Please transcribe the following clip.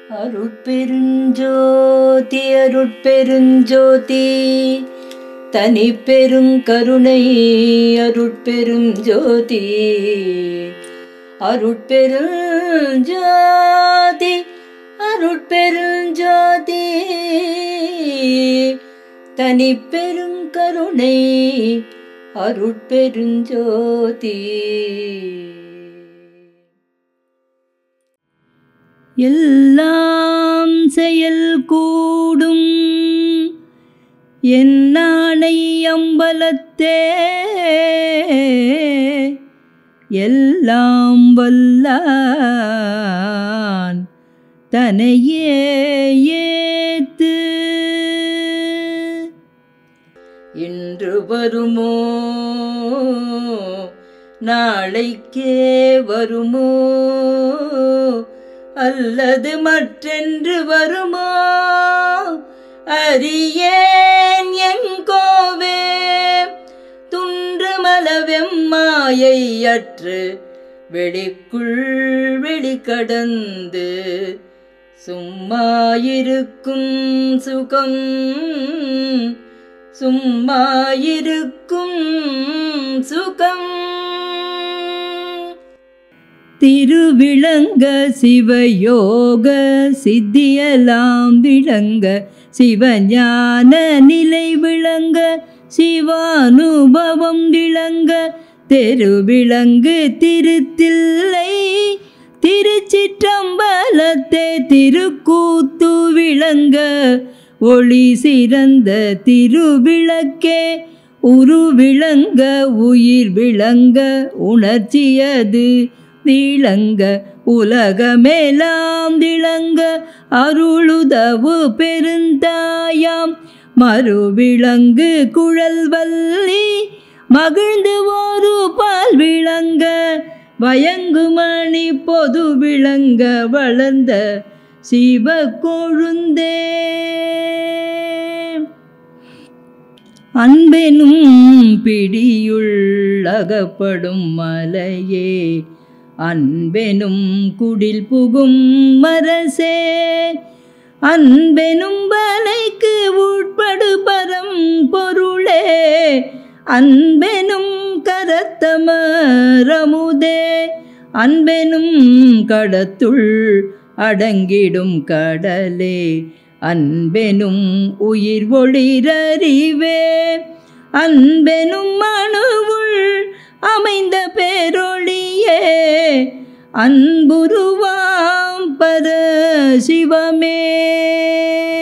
அருட்பெருஞ்சோதி அருட்பெருஞ்சோதி தனிப்பெருங்கருணை அருட்பெருஞ்சோதி அருட்பெருஞ்சோதி அருட்பெருஞ்சோதி தனிப்பெருங்கருணை அருட்பெருஞ்சோதி. எல்லாம் செயல் கூடும் என்னானை அம்பலத்தே எல்லாம் வல்லான் தனையே ஏத்து. இன்று வருமோ நாளைக்கே வருமோ அல்லது மற்றென்று வருமோ அறியேன் எங்கோவே. துன்றுமளவெம்மாயை அற்று வெளிக்குள் வெளிக்கடந்து சும்மாயிருக்கும் சுகம் சும்மாயிருக்கும் சுகம். திருவிளங்க சிவயோக சித்தியலாம் விளங்க சிவஞான நிலை விளங்க சிவானுபவம் விளங்க தெருவிளங்கு திருத்தில்லை திருச்சிற்றம்பலத்தே திருக்கூத்து விளங்க ஒளி சிறந்த திருவிளக்கே உருவிளங்க உயிர் விளங்க உணர்ச்சியது விளங்க உலகமேலாம் விளங்க அருளுதவு பெருந்தாயாம் மறுவிளங்கு குழல்வல்லி மகிழ்ந்து ஒரு பால் விளங்க வயங்குமணி பொது விளங்க வளர்ந்த சிவ கொழுந்தே. அன்பெனும் பிடியுள் அகப்படும் மலையே அன்பெனும் குடில் புகும் மரசே அன்பெனும் வலைக்கு உட்படு பரம் பொருளே அன்பெனும் கரத்தமரமுதே அன்பெனும் கடத்துள் அடங்கிடும் கடலே அன்பெனும் உயிர் ஒளிரறிவே அன்பெனும் மனுவுள் அமைந்த பேரொளியே அன்புருவாம் பர சிவமே.